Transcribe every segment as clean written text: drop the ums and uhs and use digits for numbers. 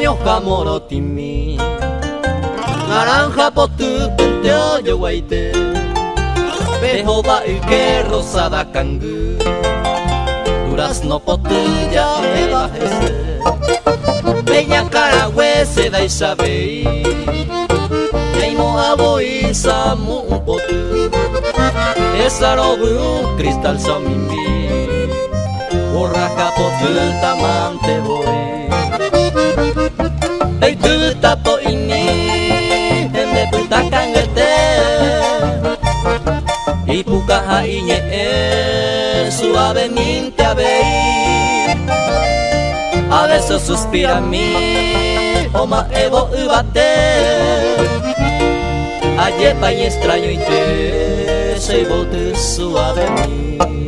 sueños jamoro timi naranja potu penteo yo guaite bejo ba que rosada cangu durazno potu ya me bajese peña caragüe se da isabei yaimo aboi samu un potu esa robu cristal samimbi borraja potu tamante voy ei tu tapo ini ende puta kangete y puka haiñe suavemente a ver a veces suspira mi oma evo ubate ayepa y extraño y te se bote suave mi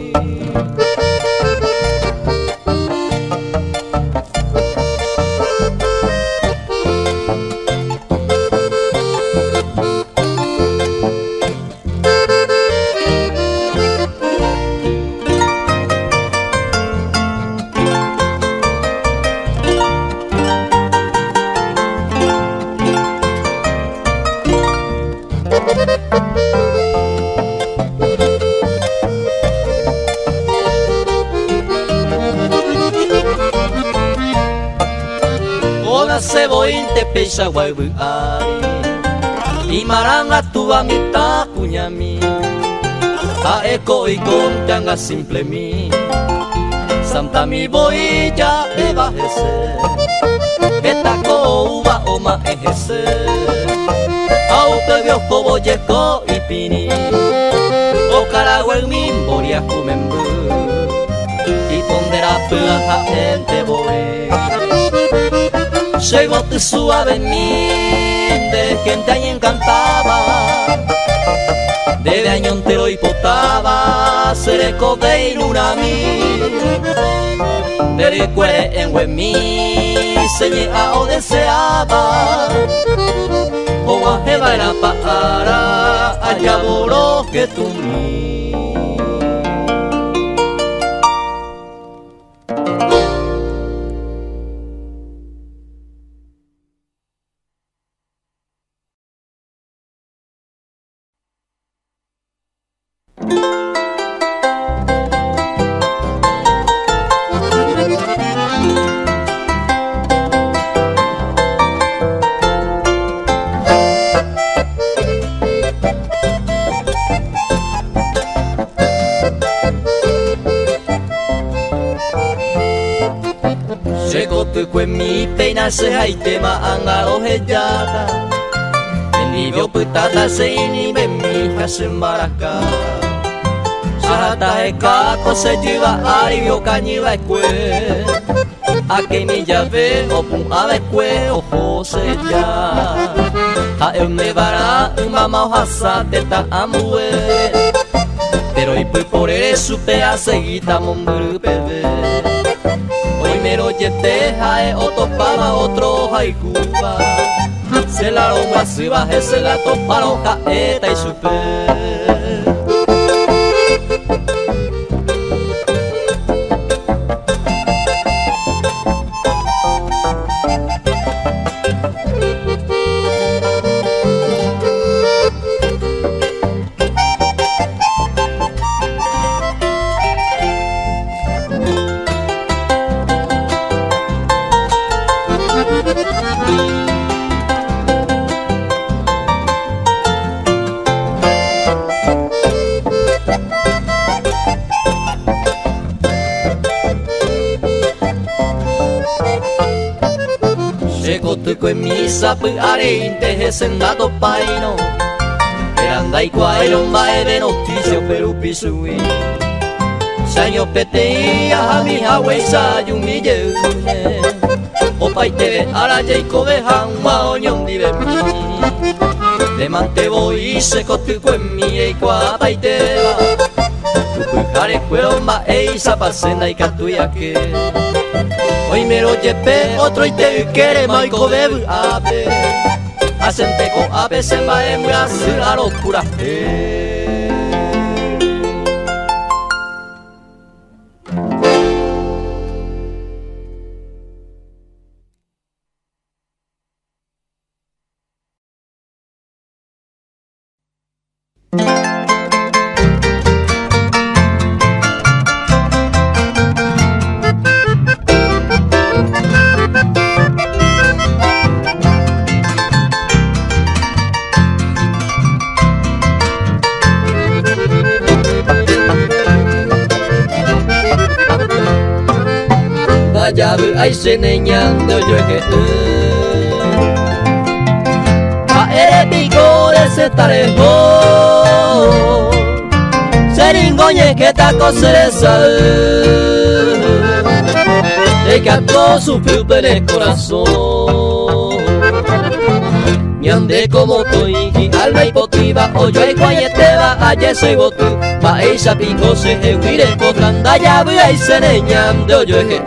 Sebointe peisa guaibu ari Imaranga tua mita kunyami A eko ikon tanga simple mi Santa mi boi ya ebajese Etako uba oma ejese Au pebio kobo yeko ipini O karagüel min boria kumembu Y pondera pulaja ente boi Llegó tu suave de gente ahí encantaba de año entero hipotaba sereco de inunami de recuere en huemi señea o deseaba o ajeba era para allá voló que tú mi mi peina se haitema angaro hejata Enivio putata se inime mi kasembaraka Shahata heka kose jiva arivio kanyiva ekwe Ake mi llave opun avekwe ojo se ya Ha me vara mama hasa teta amue Pero ipu por eso te seguita momburu bebé Primero yete jae otopaba otro haikuba Se la longa si baje se la toparon caeta y supe en misa pu areinte gesendado paino Eranda y cuairon bae de noticio pero pisui Saño peteía a mi haweisa yumille Opa y te ara jaiko bejan maoñon dive mi De mante voy se cotuco en mi e cuapa y te va Tupujare cueron baeisa pasenda y catuyake Hoy me lo llevé otro y te quiere maico de ape Hacente con ape se va en Brasil a locura Dayabu ai seneñando yo que ere pico de se tarejo Seringoñe que taco cereza de que a todo su piupe en el corazón Ñande como toiki alma hipotiva o yo y cuayeteba ayer soy botu pa esa pico se huire potanda ya voy a irse neñando yo que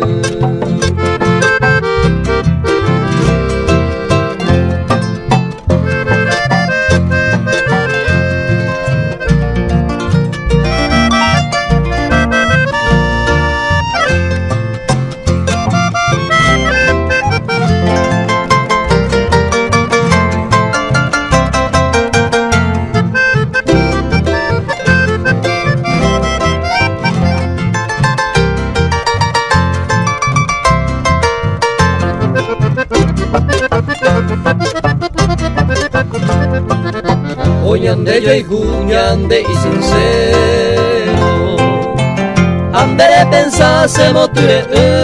Oñande yo y juñande y sincero Andere pensase moture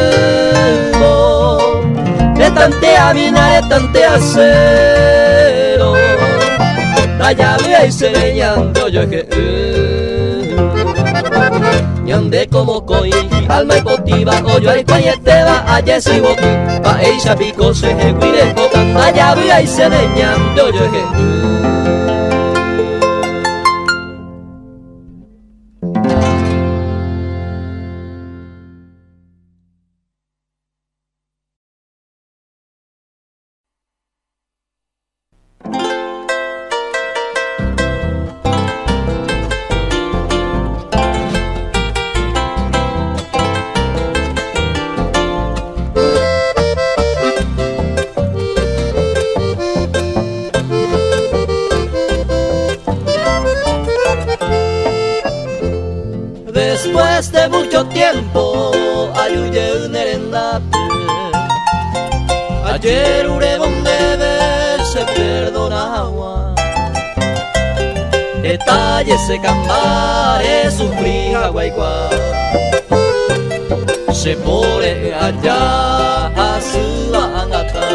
de tantea mina de tantea cero Daya voy a irse leñando yo que Ñande como coi alma hipotiva o yo hay cuayeteba ayer soy botu pa ella pico se huire potanda Daya voy a irse leñando yo que Después de mucho tiempo ayuye un erendape Ayer urebon debe se perdona agua Detalles se cambare sufrí guayguá Se pone allá a su angata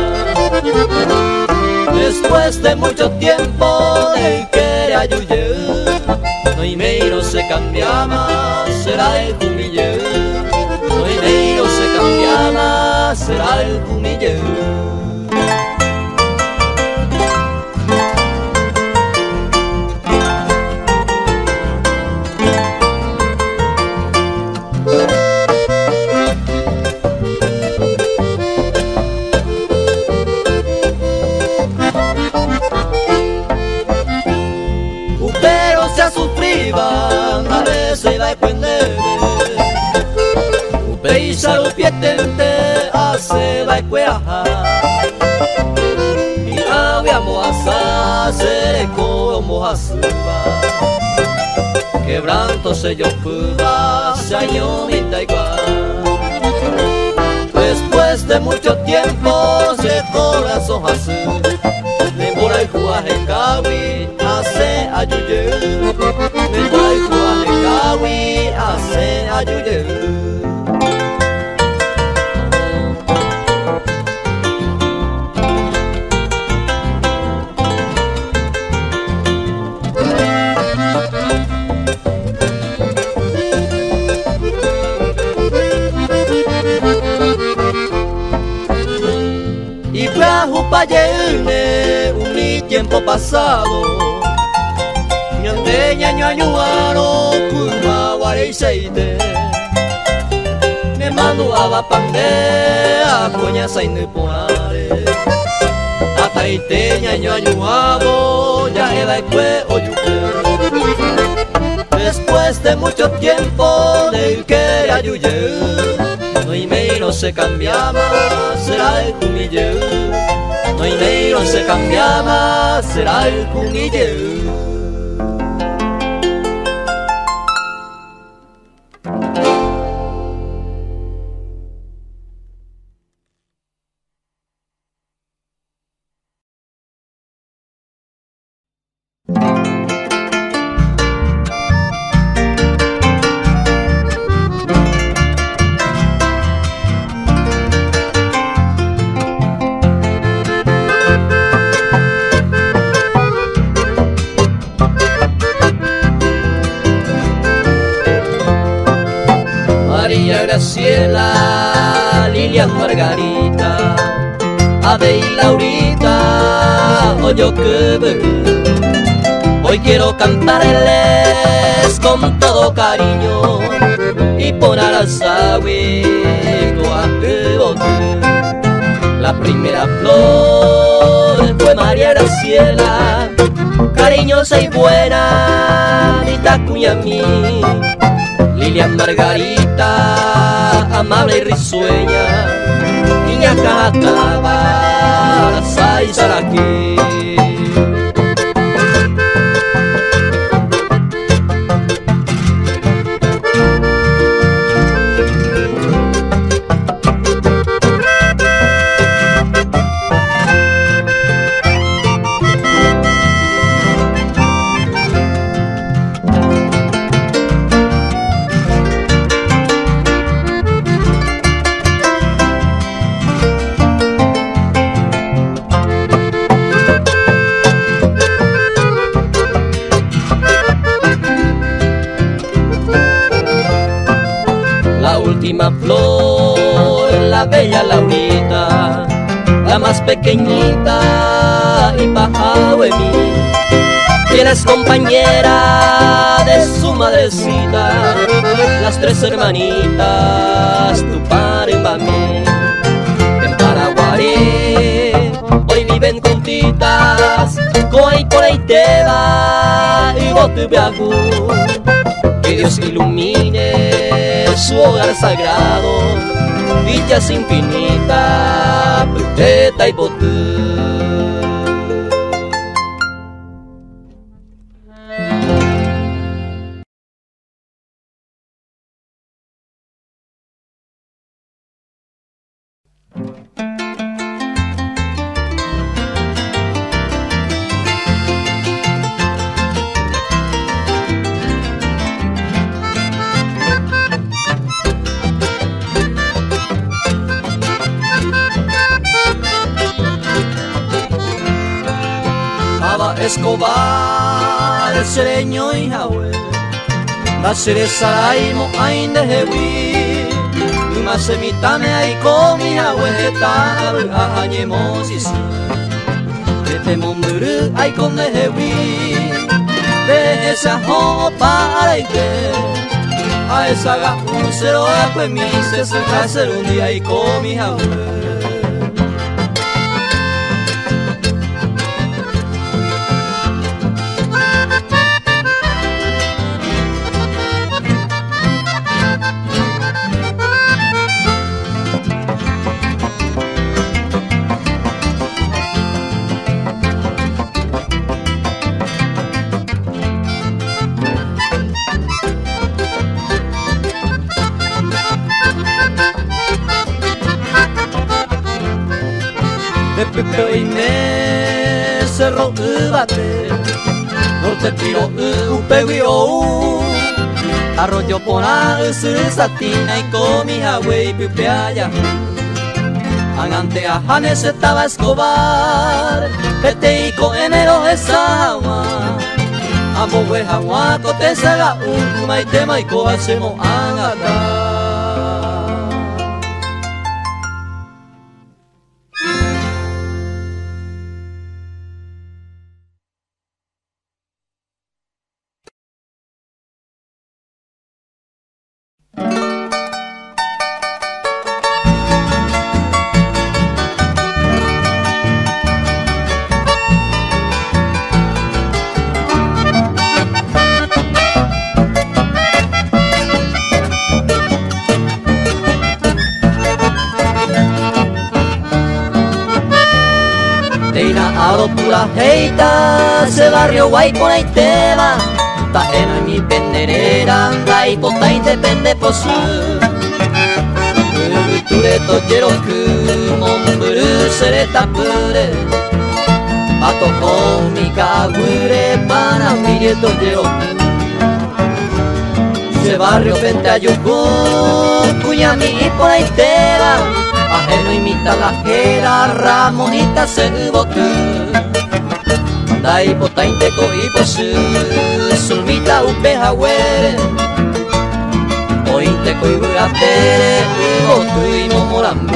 Después de mucho tiempo de que ayuye No hay meiro se cambia más, será el humille No hay meiro se cambia más, será el humille Pero se sufriban a veces va a depender Upeisa lo pietente hace va a cueaja Y habíamos a hacer como a suba Quebranto se yo puba se año mitad igual Después de mucho tiempo se corazón azul Demora el juaje cabi hace ayuye Demora el juaje cabi hace ayuye Y fue a Jupayene un tiempo pasado Ñande ñaño añuaro kuma warei seite Me mando a bapande a coña saine ponare Ataite ñaño añuado ya era ekwe oyuke Después de mucho tiempo del que ayuye No hay meiro se cambiaba, será el humille No hay meiro se cambiaba, será el humille Graciela, Lilian, Margarita, Ade y Laurita, oyo que hoy quiero cantarles con todo cariño y por Arasawi, la primera flor fue María Graciela, cariñosa y buena, mi tacuña mí. Lilian Margarita, amable y risueña, niña cantaba, Saizaraki. Última flor, la bella Laurita, la más pequeñita y Pajahuemí, quien es compañera de su madrecita, las tres hermanitas, Tupar y Mami. En Paraguarí hoy viven juntitas, Coay por ahí te va y Botubiagú. Que Dios ilumine su hogar sagrado, dichas infinitas, Puteta y Botú. Escobar, el sereño y Jahue, la cerezaraimo ain de Jewi, una semitame ahí con mi Jahue, tan añemos y si, que te monduru ahí con de Jewi, de esa jopa areite, a esa gafun cero a pues mi se saca ser un día ahí con mi Jahue. Pepe cerro ubate, norte tiro upegui arroyo pona satina y comi Jahue y pipe allá. Angante a Janes estaba Escobar, pete y co enero esa agua. Amo we Jahua cote saga maitema y co hacemos angata. Pura heita, ese barrio guay por ahí te va. Ta en mi penderera, guay pota independe por su. Ture tochero que momburu sere tapure. Pato con mi cagüire para mi tochero. Ese barrio frente a Yucú, Cuyami por ahí te va. Ajeno imita la jera, Ramonita se botó. Dai pota inteko y posu, sulmita upe Jahue. ointe kuibura pere Ibotui momorambu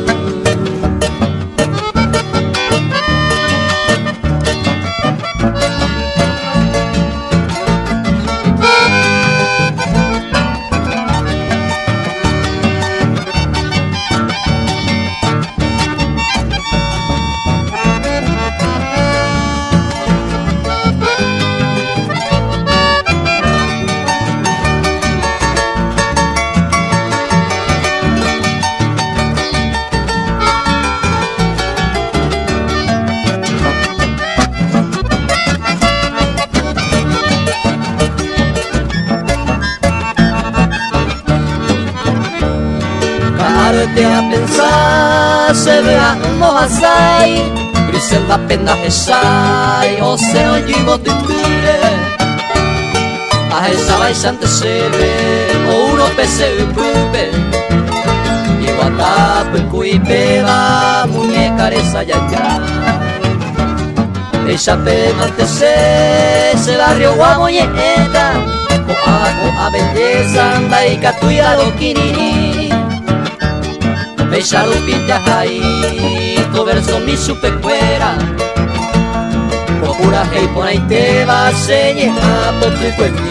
A pensar se veamos asai Grisel da pena esai O se no llevo tu pire A esa baixante se ve O uno pese upupe Y guatapo el cuipeba Muñeca reza ya ya Ella pemante se barrio guamoñeta O a belleza Anda y catuya do kinini Beija lupita ahí, tu verso mi supe fuera Procura hey por ahí te va a señalar por tu cuerpo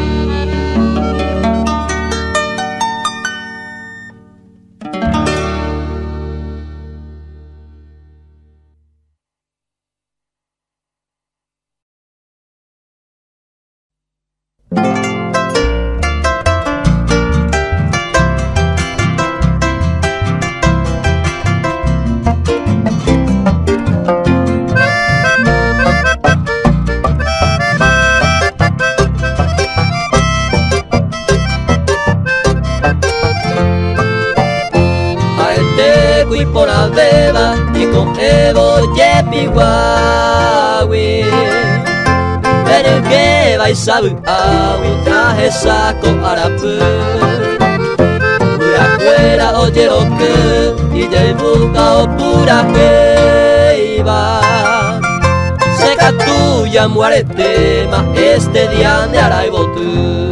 por Abeba y con Evo Yepiwawi Pero que vais a ver traje saco arapu Pura fuera oye lo que y ya busca o pura que iba Seca tuya muerte más este día de Araibotu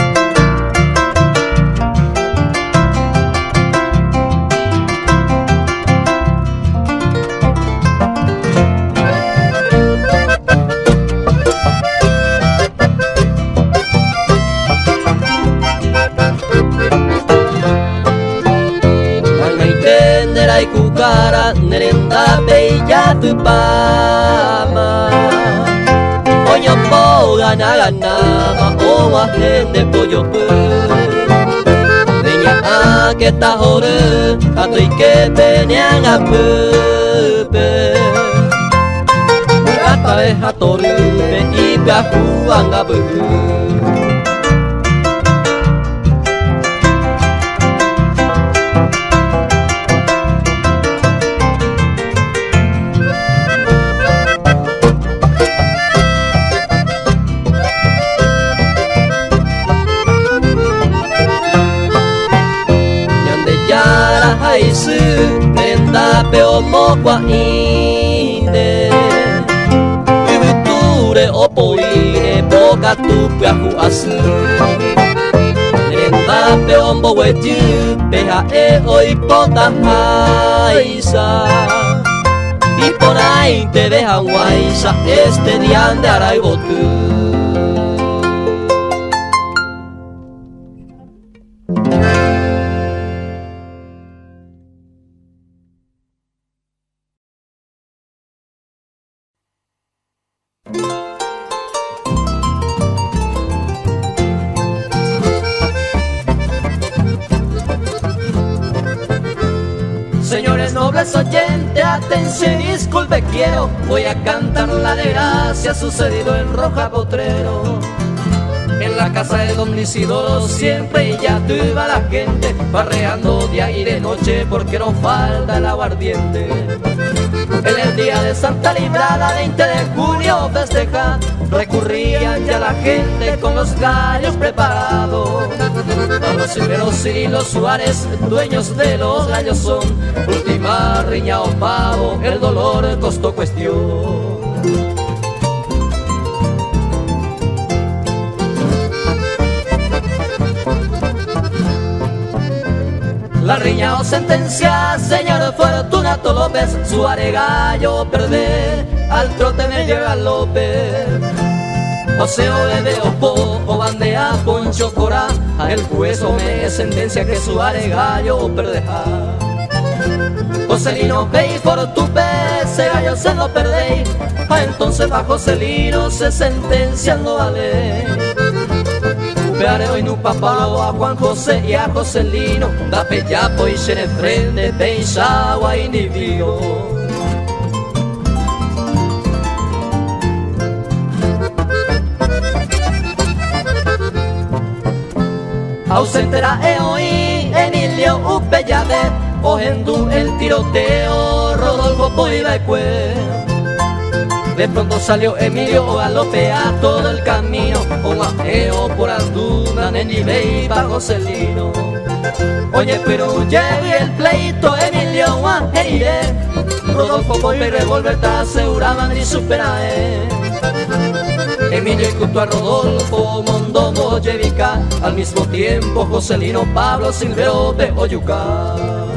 y cucara nerenda bella tu pama Oño poga naganama o agende pollo Niña a que ta jore a tu y que venían a pepe Una pareja torre y viajuan a pepe Aisu Nenda peo mokwa ine Ubuture opoine Boka tupe ahu asu Nenda peo mbowe ju Peha e oi pota haisa Y por ahí te dejan guaisa Este día de Araibotu Señores nobles oyentes, atención y disculpe quiero Voy a cantar la desgracia sucedido en Roja Potrero En la casa de don Isidoro siempre ya tuva la gente Barreando día y de noche porque no falta el aguardiente En el día de Santa Librada, 20 de junio festejar Recurrían ya la gente con los gallos preparados A los Silveros y los Suárez, dueños de los gallos son Última riña o pavo, el dolor costó cuestión Riñao sentencia, señor Fortunato López, su aregallo perde, al trote me llega López. José Obede Opo, o bandea Poncho Corá, el juez me sentencia que su aregallo perdeja. Joselino Pei Fortupe, ese gallo se lo perdéis, entonces va Joselino se sentencia no vale. Peareo y nu papalo a Juan José y a Joselino, da pellapo y se le frente, peisagua individuo. Ausentera hoy Emilio Upellade, ojendu el tiroteo, Rodolfo Poibecue. De pronto salió Emilio, galopea todo el camino, con ajeo por Alduna, Nenibey y Joselino. Oye, pero llegue el pleito, Emilio Guajerire, Rodolfo Poibe revolver te asegura Madrid superae. Emilio incutó a Rodolfo, Mondomo, Yevica, al mismo tiempo Joselino, Pablo, Silvio de Oyuca.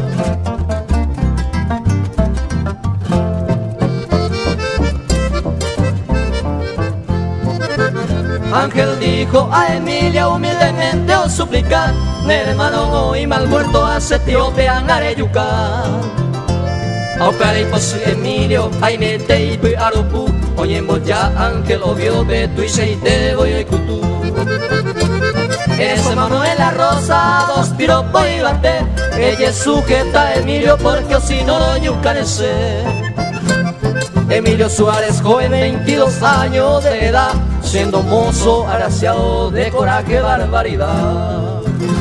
Ángel dijo a Emilio humildemente os suplica, hermano y mal muerto hace tío pean areyuca. Aupare posi Emilio, ainete y pe aropu, oyemos ya Ángel obvio de tu y seite voy a cutu. Ese Manuel la Rosa, dos piropos y bate, ella sujeta a Emilio porque o si no lo yucanese. Emilio Suárez, joven, 22 años de edad, siendo mozo, agraciado de coraje, barbaridad.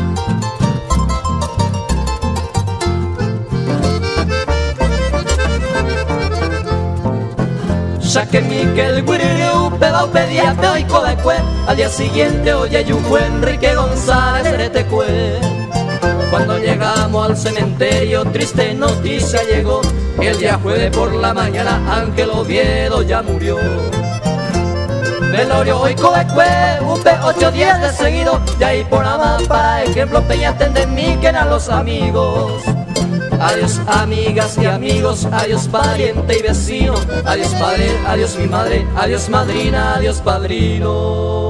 Ya que Miquel Guiririu, Pedao pedía peo y codecue, al día siguiente oye Yucue, Enrique González Retecue. Cuando llegamos al cementerio, triste noticia llegó, el día jueves por la mañana Ángel Oviedo ya murió. Velorio hoy Codecue, UP 8 días de seguido, y ahí por amar para ejemplo Peña de mí que eran los amigos. Adiós amigas y amigos, adiós pariente y vecino, adiós padre, adiós mi madre, adiós madrina, adiós padrino.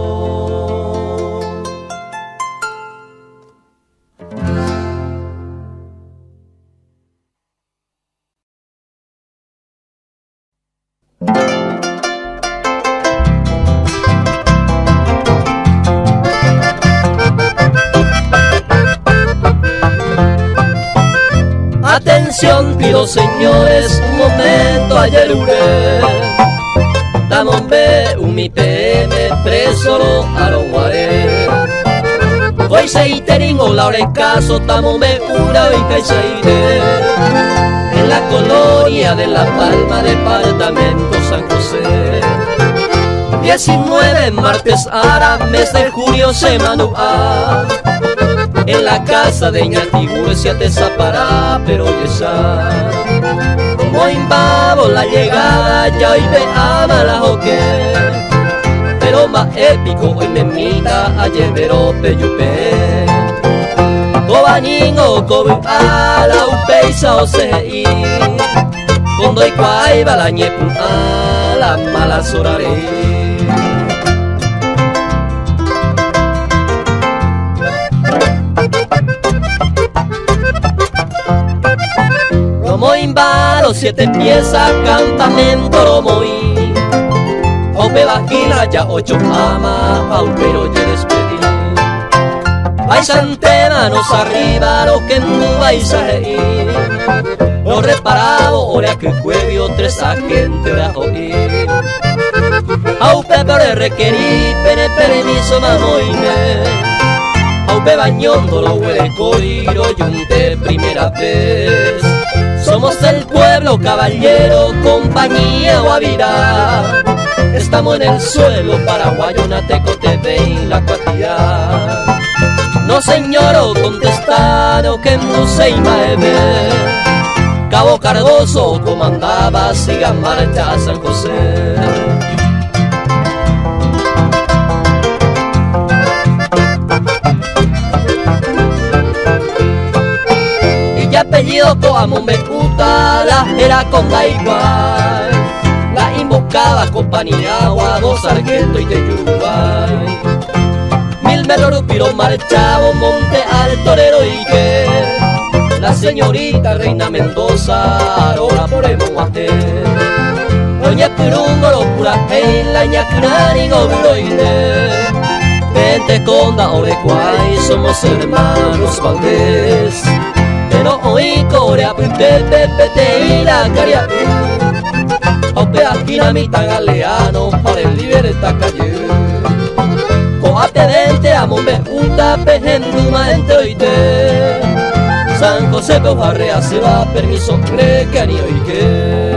Atención pido señores, un momento ayer uré. Tamombe un mi PM preso lo aroguaré. Hoy se iteringo la orecaso, tamombe una vinca y seite. En la colonia de La Palma, departamento San José. 19 martes ara, mes de junio, semana A. En la casa de Iñatibur se desapará, pero ya como imbabo la llegada, ya hoy me ama la joque. Pero más épico hoy me mita a llevero peyupe. Cobaningo, cobi a la upeisa o sei. Cuando hay cuaiba la ñepun a la mala soraré. Romoimba, los 7 piezas, campamento Romoí. Aupe vagina, ya 8 ama, aupero ya despedí. Hay manos arriba, lo que no vais a reír. Lo reparado, ahora que cuevio, 3 agentes de oír. Aupe pero requerí, permiso mamoine. Aupe bañondo, lo huele coiro, yunte primera vez. Somos del pueblo, caballero, compañía Guavirá. Estamos en el suelo paraguayo, Nateco TV y la cuatía. No señor, contestado que no se imaebe. Cabo Cardoso comandaba, siga marcha San José. amo me gusta la era con la igual. La invocaba compañía, Guado, Sargento y de Uruguay. Mil metros piro marchaba, monte al torero y que la señorita Reina Mendoza, ahora podemos hacer. Doña Pirungo, locura, hey, la ñacunari, gobloide. Vente con la orecuay, somos hermanos Valdés. Pero hoy corea, pepe, y la caria. Ope aquí la mitad galeano, para el libertad calle. Coate vente, amo me gusta, pejenduma entre oite. San José Barrea se va, permiso, cree que ani hoy que.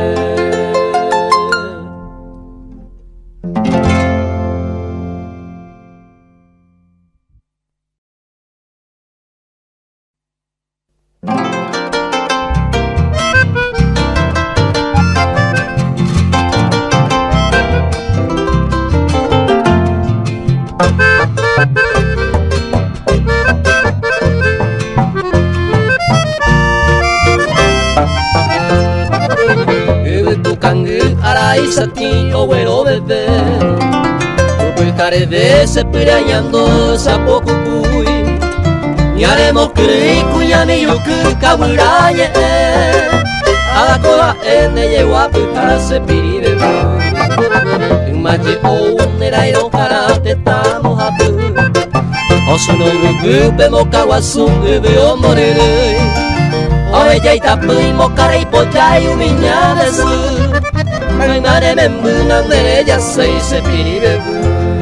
Sati o güero bebé, pues care de se pirañando sapo cucuy, y haremos que cuya mi yuku kaburaye, a la cola en de yegua para se piri bebé, en mache o un erairo para te estamos a tu, o su no gupe mocaguasu bebé o morere, o ella y tapu y mocara y pocha y umiña de su. Ay, madre me embunan de ella, se piri bebu.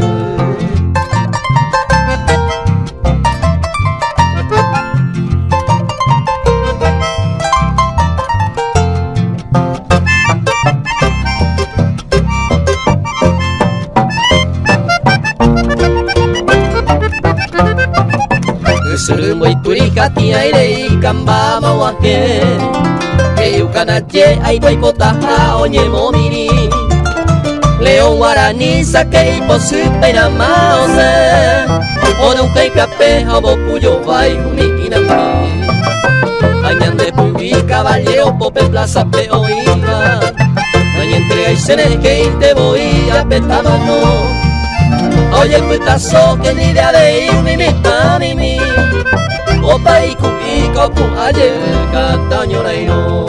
Serumbo y turicati aire y camba mawaje. Yukanache, ay boy potaja, oñe momiri. León guaraní, saque y posipe na maose. Ono kei piape, hobo puyo vai, umi inami. Añande pubi, caballero, pope plaza peoiga. Añe entrega y sene que te voy a petamano. Oye, putazo, que ni idea de ir, mimi. Opa y cubico, pum, ayer, cataño reino.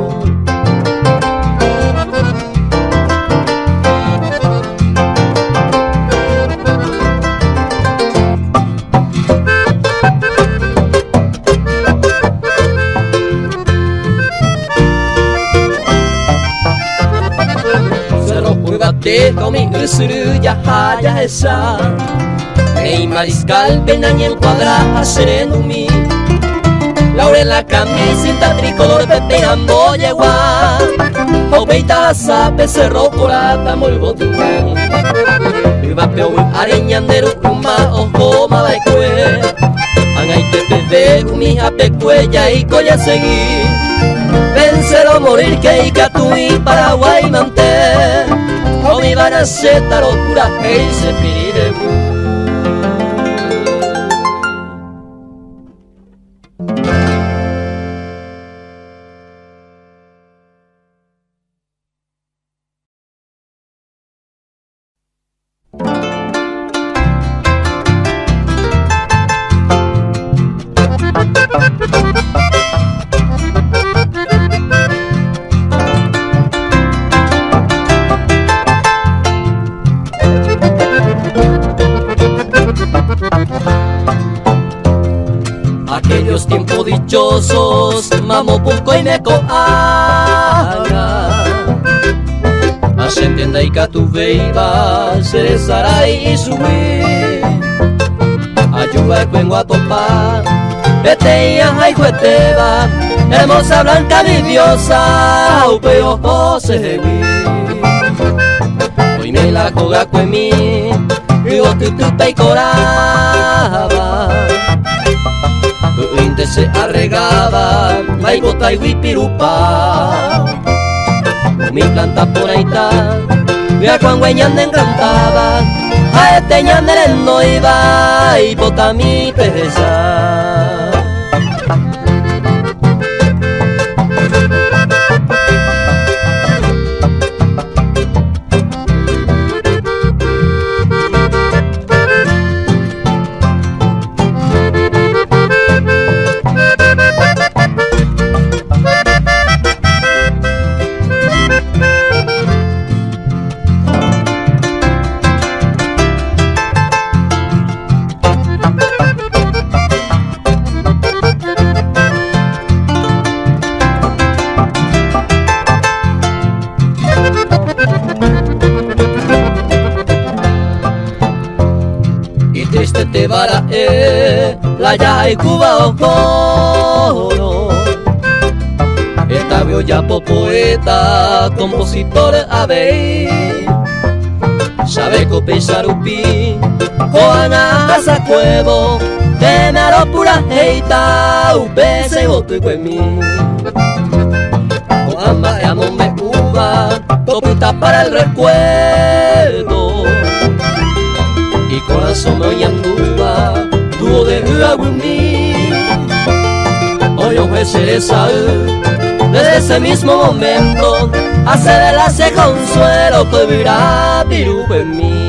Komi usuru yaha yahesa Ei mariscal penaña encuadra serendumi Laurela camisita tricolor peperambo yegua Obeita sape cerro colata molgo tumi Vapeo areñandero uma ojo mabaikue Angaite pede umi apecuella y coya seguir Vencer o morir que Icatui Paraguay manter O mi banaceta locura que se pide Aquellos tiempos dichosos, mamo puco y me coaga. Ascendenda y catuveiva, cerezaray y subir. Ayuda cuengo a topar, peteia y jueteva, hermosa blanca mi diosa, upeo jose hoy me la coga cuemi, y otutupe y coraba. Uinte se arregaba, maigota y huipirupa. Mi planta por ahí está, vea cuando ñande encantaba. A este ñande no iba y bota mi pesa. triste te vara la ya y Cuba ojo. Esta vio ya po poeta, compositor abey. Sabe cope sarupi, coana asa cuevo, te me aro pura heita, upese voto y cuemi. Coama amo me uva, copita para el recuerdo. Y corazón me oyanduba, tuvo de agumí. Hoy un juez se sabe. Desde ese mismo momento, hace de la se consuelo que vivirá pirupo en mí.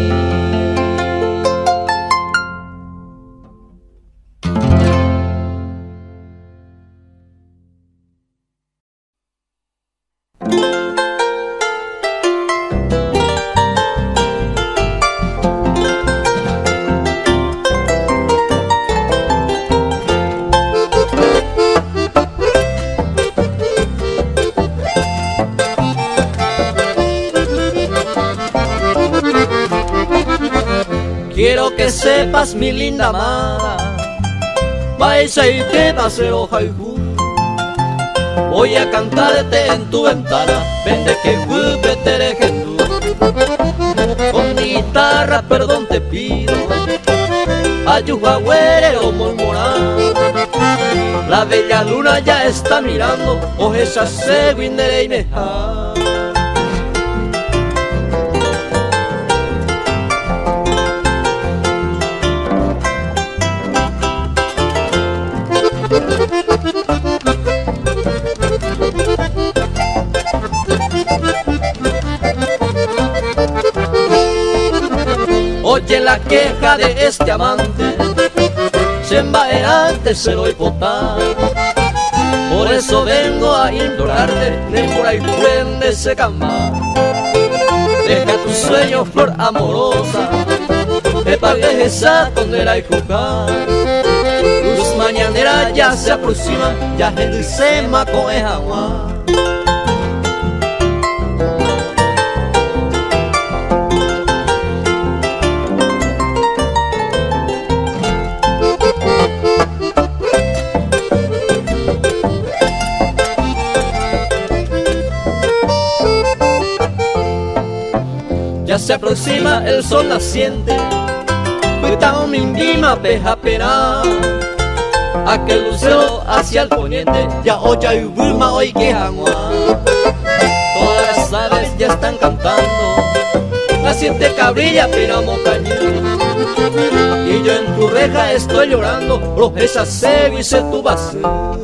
Quiero que sepas, mi linda amada, Baisa y te paseo jaijú. Voy a cantarte en tu ventana, vende que gupe te dejen tú. Con mi guitarra, perdón te pido, ayuja güerero murmurar. La bella luna ya está mirando, esa se guindere y meja. Oye la queja de este amante, se embaerante se lo hipotar. Por eso vengo a implorarte, Nemora y Duende se camba. Deja tu sueño, flor amorosa, te pagues esa condena y jugar. Luz mañanera ya se aproxima, ya el sema con el agua. Ya se aproxima el sol naciente, cuitao mi indima peja pena. Aquel lucero hacia el poniente, ya oya y bulma hoy que jangua. Todas las aves ya están cantando, naciente cabrilla pina mocañú. Y yo en tu reja estoy llorando, rojeza se dice tu base.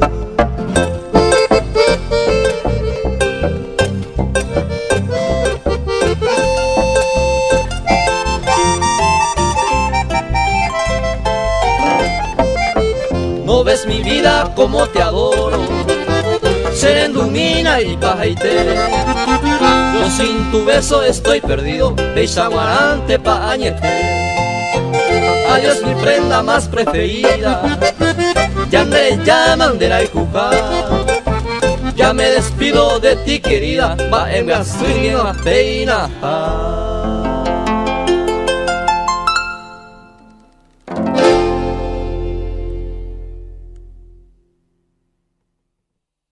No ves mi vida como te adoro, serendumina y pajaité. Yo sin tu beso estoy perdido, Beisaguarante pañete. Adiós mi prenda más preferida, ya me llaman de la Ijuja. Ya me despido de ti querida, va en mi peina.